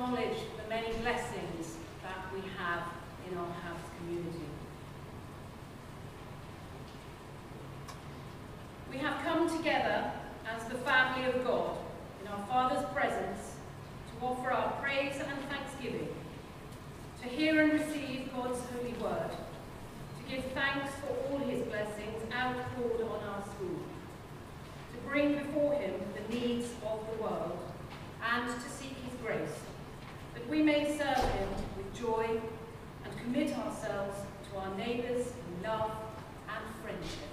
acknowledge the many blessings that we have in our house community. We have come together as the family of God in our Father's presence to offer our praise and thanksgiving, to hear and receive God's holy word, to give thanks for all his blessings outpoured on our school, to bring before him the needs of the world, and to seek his grace, that we may serve him with joy and commit ourselves to our neighbours in love and friendship.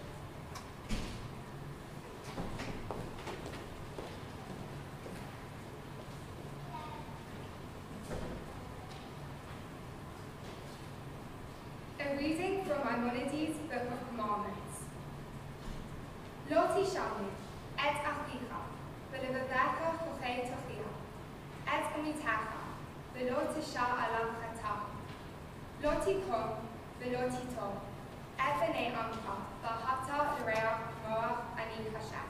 A reading from Maimonides' Book of Commandments. Lo tishami, et achicha, v'levavecha chochei tochia, et amitecha, v'lo tisha alav chata, lo tikom, v'lo titom, et b'nei amcha, v'ahavta l'reach moach ani Hashem.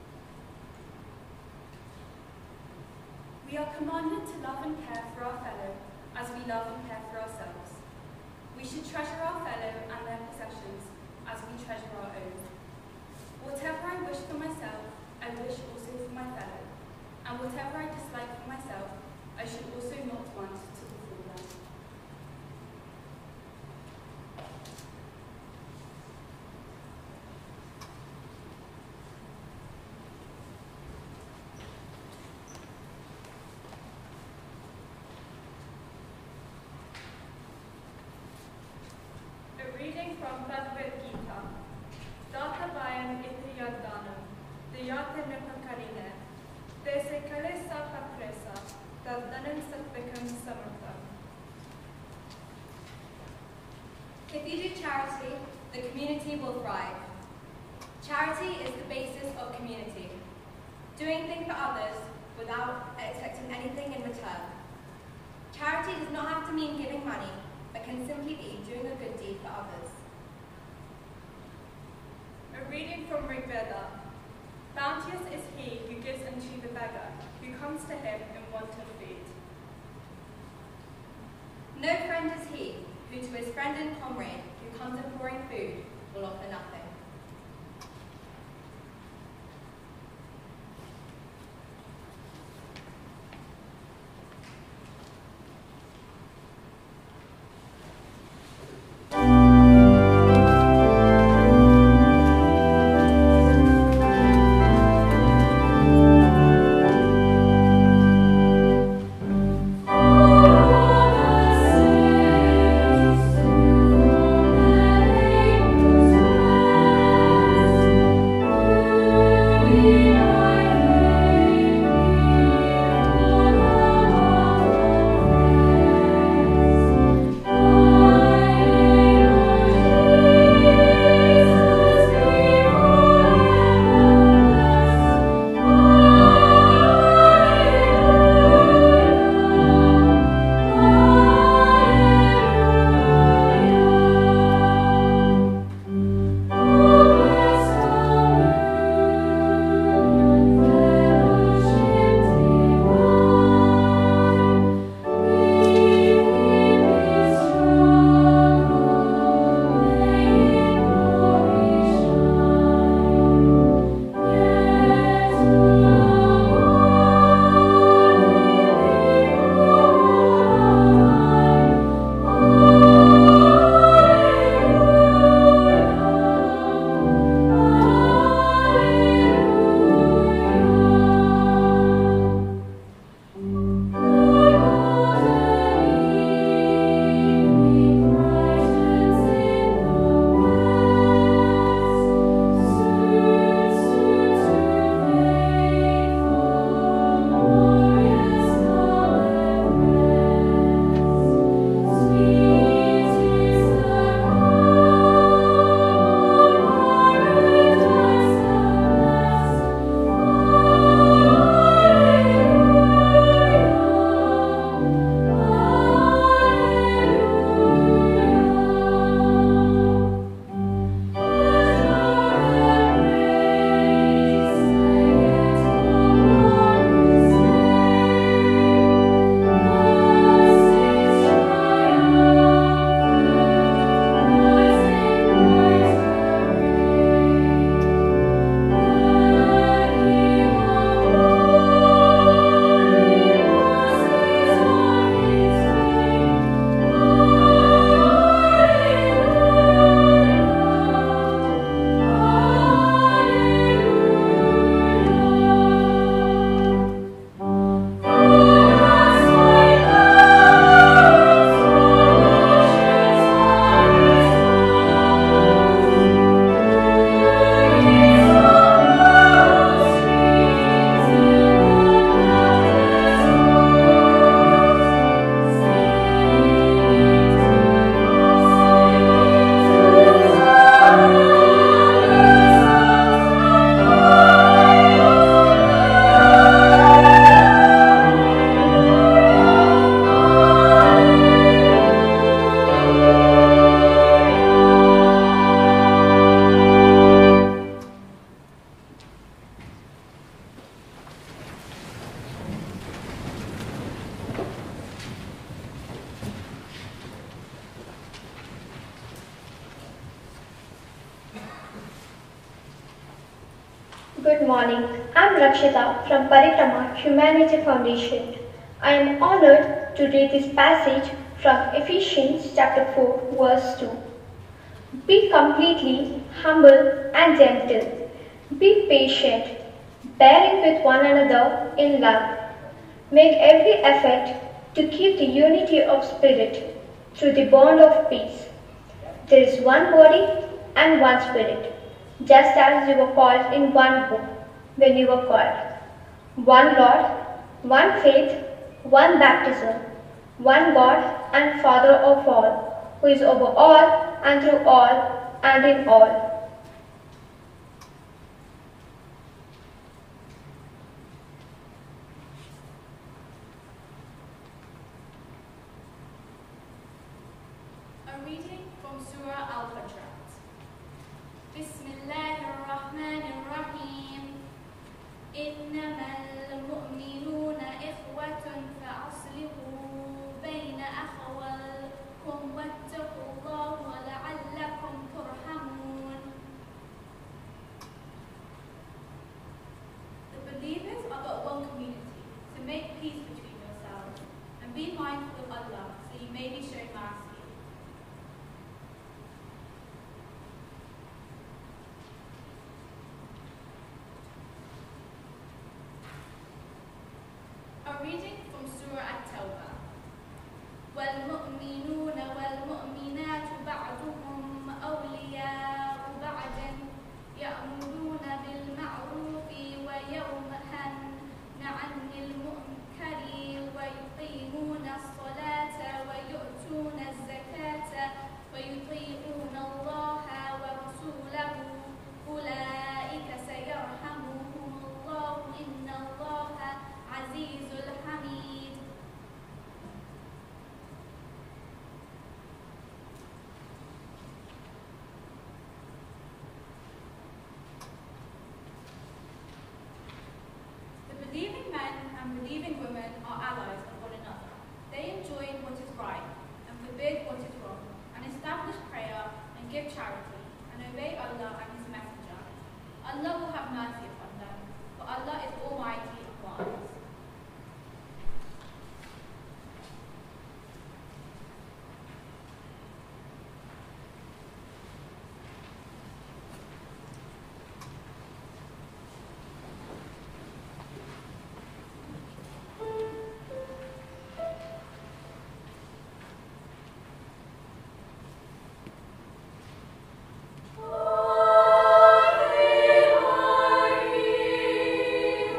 We are commanded to love and care for our fellow as we love and care for ourselves. We should treasure our fellow and their possessions as we treasure our own. Whatever I wish for myself, I wish also for my fellow, and whatever I dislike for myself, I should also not want to befall them. Reading from Bhagavad Gita. Data Bayam iti yaddanam, diyate nipakarine, dese kalesa papresa, daddanan satvikam samartham. If you do charity, the community will thrive. Charity is the basis of community. Doing things for others without expecting anything in return. Charity does not have to mean giving money, but can simply be doing a good deed for others. A reading from Rig Veda. Bounteous is he who gives unto the beggar, who comes to him in want of food. No friend is he who to his friend and comrade who comes imploring food will offer nothing. Thank you. morning. I'm Rakshita from Parikrama Humanity Foundation. I am honored to read this passage from Ephesians chapter 4 verse 2. Be completely humble and gentle. Be patient, bearing with one another in love. Make every effort to keep the unity of spirit through the bond of peace. There is one body and one spirit, just as you were called in one hope when you were called. One Lord, one faith, one baptism, one God and Father of all, who is over all and through all and in all. A reading from Surah Al-Fajr. Bismillahirrahmanirrahim. Innamal mu'minuna ikhwatun fa'aslihu bayna akhawaykum wattaqullaha la'allakum turhamun. The believers are but one community, so make peace between yourselves and be mindful of Allah so you may be shown mercy. A reading from Surah At-Tawbah. وَالْمُؤْمِنُونَ وَالْمُؤْمِنَاتُ بَعْضُهُمْ أَوْلِيَاءُ بَعْضٍ يَأْمُرُونَ بِالْمَعْرُوفِ وَيَنْهَوْنَ عَنِ الْمُنكَرِ وَيُقِيمُونَ الصَّلَاةَ وَيُؤْتُونَ الزَّكَاةَ وَيُطِيعُونَ اللَّهَ وَرَسُولَهُ أُولَئِكَ سَيَرْحَمُهُمُ اللَّهُ إِنَّ اللَّهَ عَزِيزٌ حَمِيدٌ. The believing men and believing women are allies of one another. They enjoin what is right and forbid what is wrong, and establish prayer and give charity, and obey Allah and His Messenger. Allah will have mercy upon them, for Allah is Almighty and wise. Aye, aye.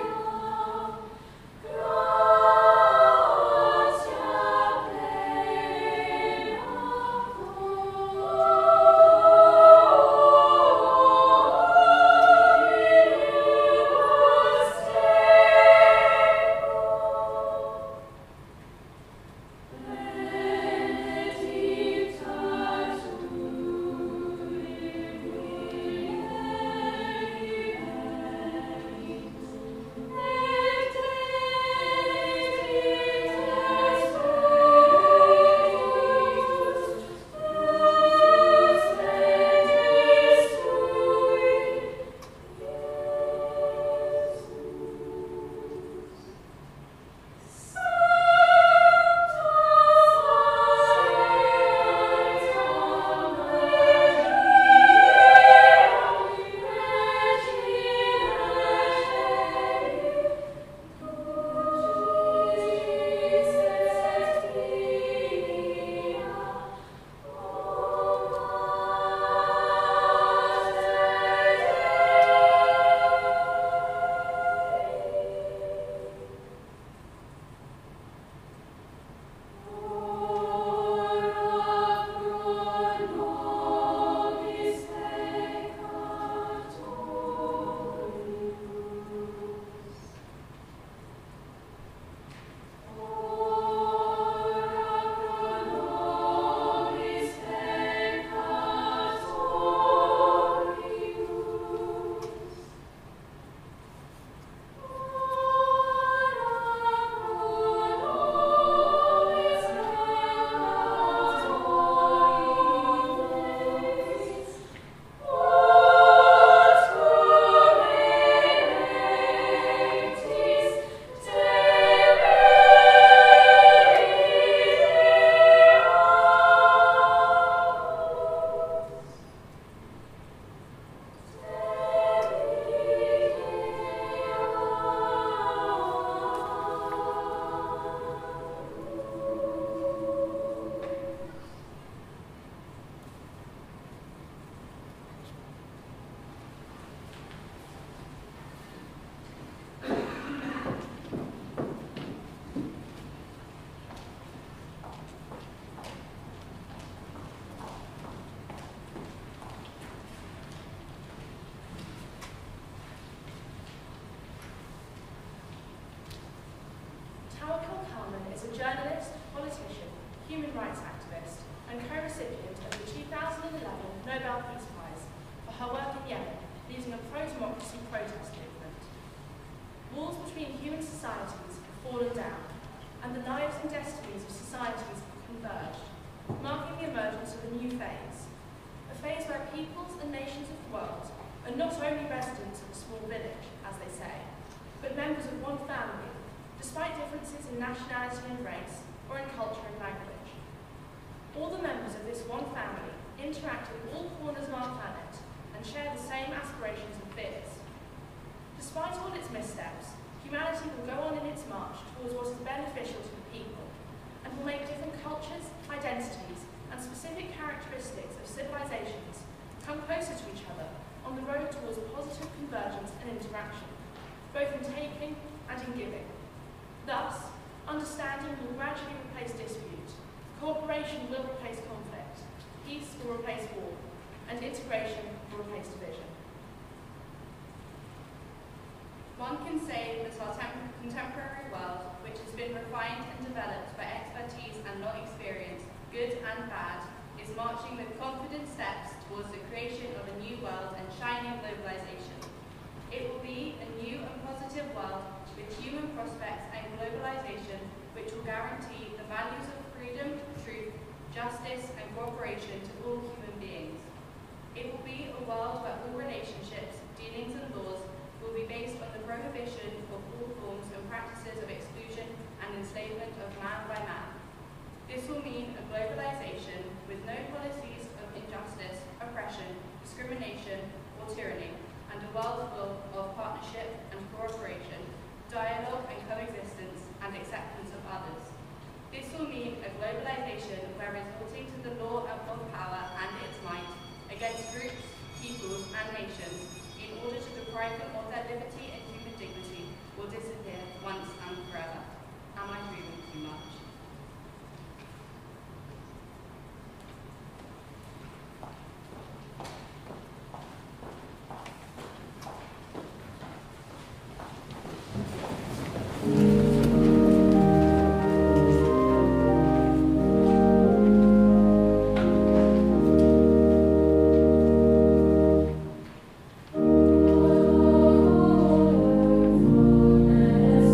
a journalist, politician, human rights activist, and co-recipient of the 2011 Nobel Peace Prize for her work in Yemen, leading a pro-democracy protest movement. Walls between human societies have fallen down, and the lives and destinies of societies have converged, marking the emergence of a new phase. A phase where peoples and nations of the world are not only residents of a small village, as they say, but members of one family, despite differences in nationality and race, or in culture and language. All the members of this one family interact in all corners of our planet and share the same aspirations and fears. Despite all its missteps, humanity will go on in its march towards what is beneficial to the people, and will make different cultures, identities, and specific characteristics of civilizations come closer to each other on the road towards positive convergence and interaction, both in taking and in giving. Thus, understanding will gradually replace dispute, cooperation will replace conflict, peace will replace war, and integration will replace division. One can say that our contemporary world, which has been refined and developed by expertise and long experience, good and bad, is marching with confident steps towards the creation of a new world and shining globalization. It will be a new and positive world with human prospects and globalization, which will guarantee the values of freedom, truth, justice, and cooperation to all human beings. It will be a world where all relationships, dealings, and laws will be based on the prohibition of all forms and practices of exclusion and enslavement of man by man. This will mean a globalization with no policies of injustice, oppression, discrimination, or tyranny, and a world full of partnership and cooperation, dialogue and coexistence, and acceptance of others. This will mean a globalization where resorting to the law of power and its might against groups, peoples, and nations in order to deprive them of their liberty and human dignity will disappear once and forever. Am I dreaming too much? Yes.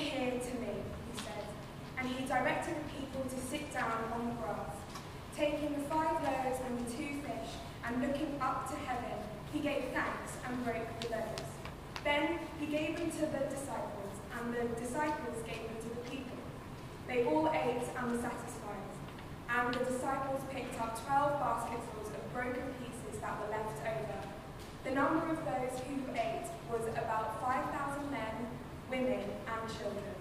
here to me," he said, and he directed the people to sit down on the grass. Taking the 5 loaves and the 2 fish, and looking up to heaven, he gave thanks and broke the loaves. Then he gave them to the disciples, and the disciples gave them to the people. They all ate and were satisfied, and the disciples picked up 12 basketfuls of broken pieces that were left over. The number of those who ate was about 5,000 men, women, and children.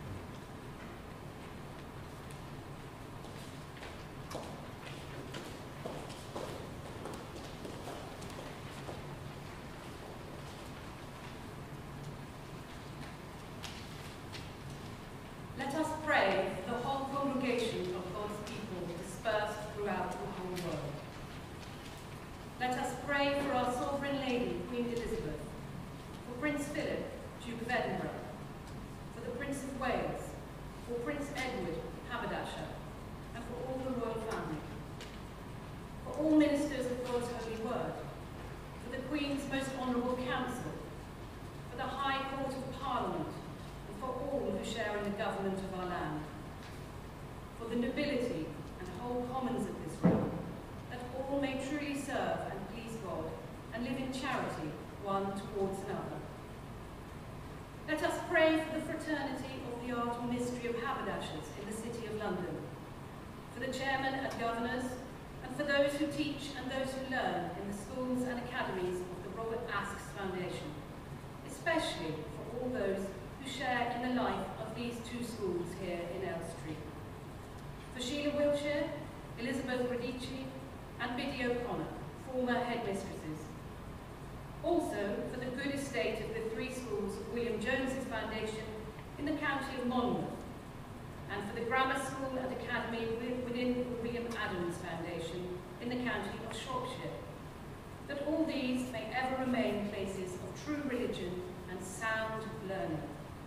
Let us pray for the whole congregation of God's people dispersed throughout the whole world. Let us pray for our Sovereign Lady, Queen Elizabeth, for Prince Philip, Duke of Edinburgh, for the Prince of Wales, for Prince Edward, Haberdasher, and for all the royal family, for all ministers of God's holy word, for the Queen's most honourable council, for the High Court of Parliament, and for all who share in the government of our land, for the nobility and whole commons of this realm, that all may truly serve and please God, and live in charity one towards another. Let us pray for the fraternity of the art and mystery of haberdashers in the City of London, for the chairmen and governors, and for those who teach and those who learn in the schools and academies of the Robert Asks Foundation, especially for all those who share in the life of these 2 schools here in Elstree. For Sheila Wiltshire, Elizabeth Radici, and Biddy O'Connor, former headmistresses. Also for the good estate of the 3 schools of William Jones's Foundation in the county of Monmouth, and for the grammar school and academy within the William Adams Foundation in the county of Shropshire, that all these may ever remain places of true religion and sound learning.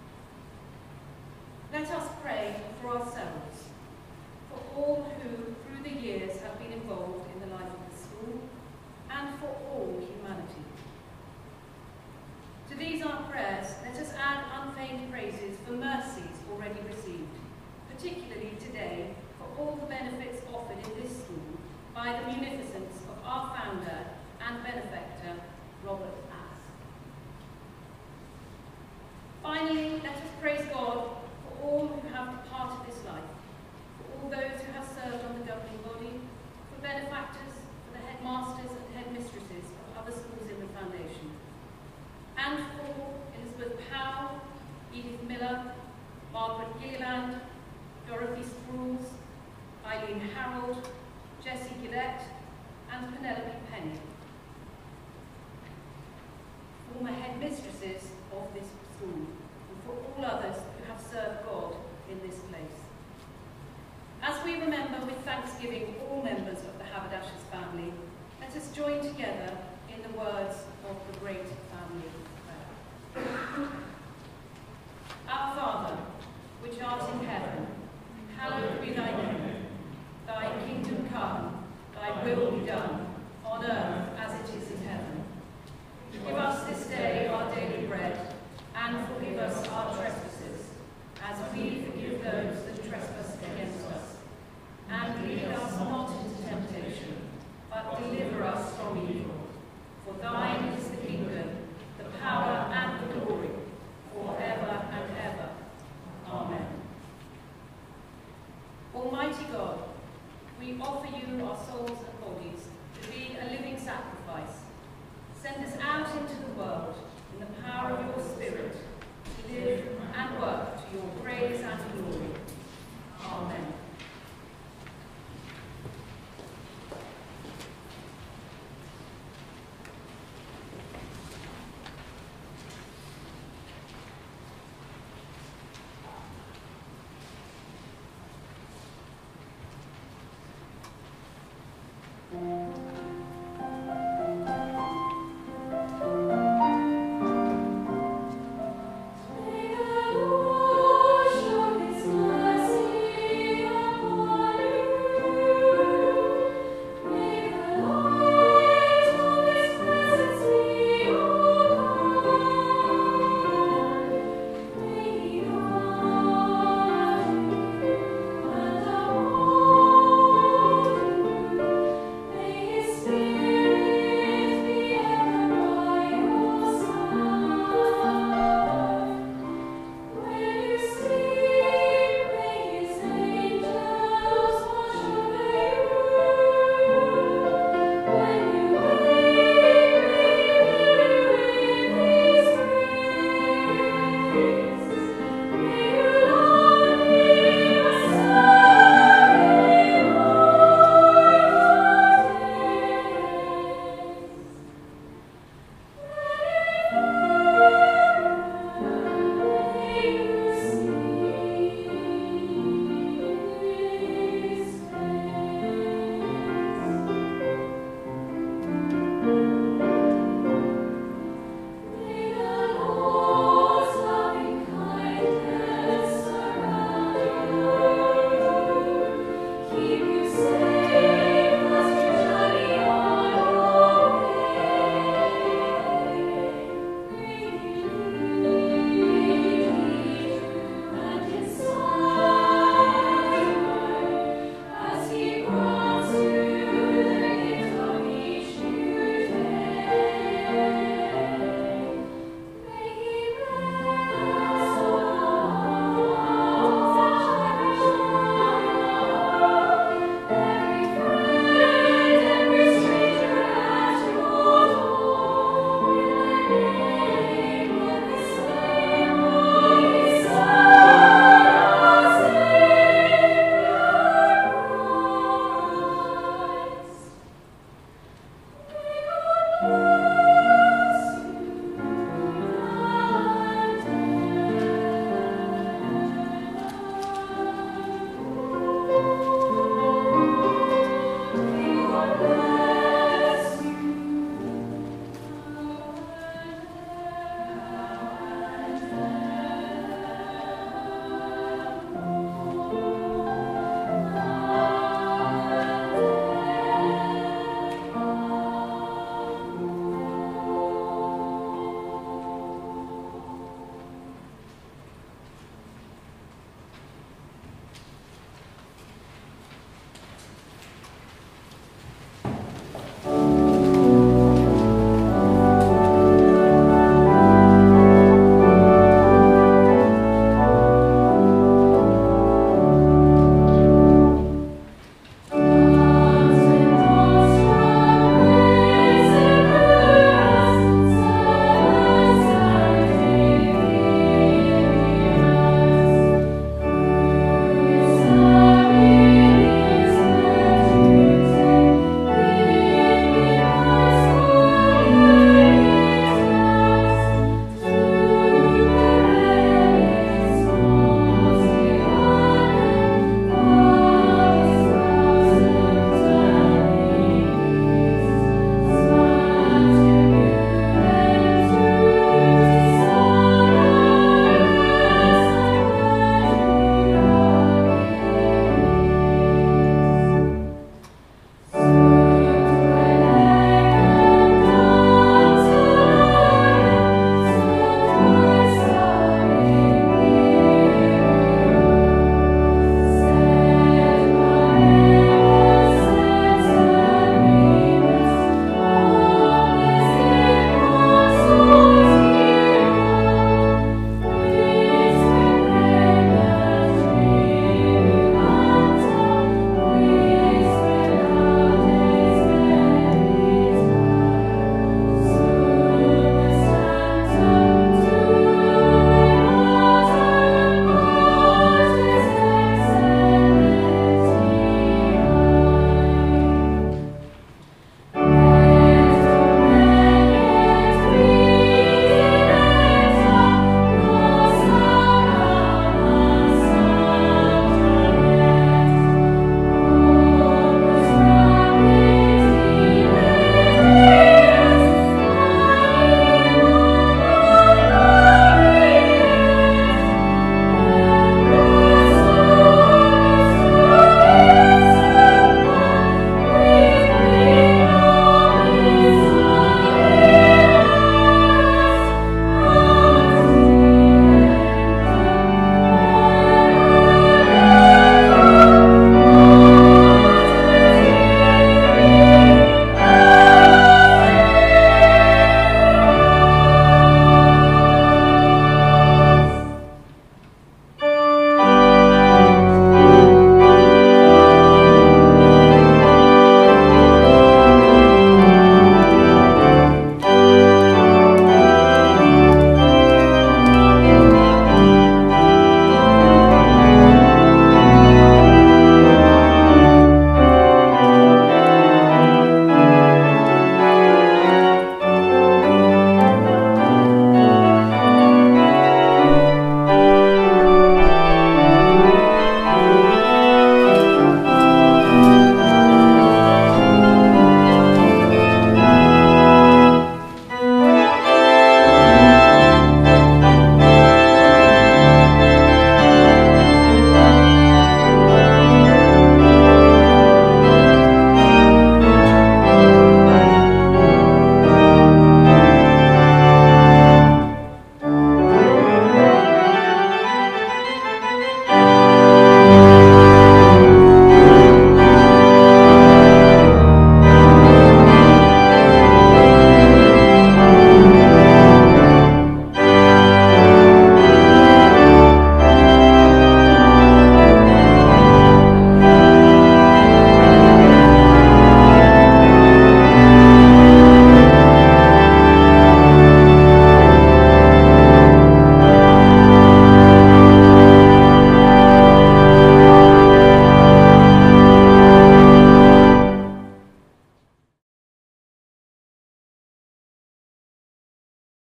Let us pray for ourselves, for all who through the years have been involved in the life of the school, and for all humanity. To these our prayers, let us add unfeigned praises for mercies already received, particularly today for all the benefits offered in this school by the munificence of our founder,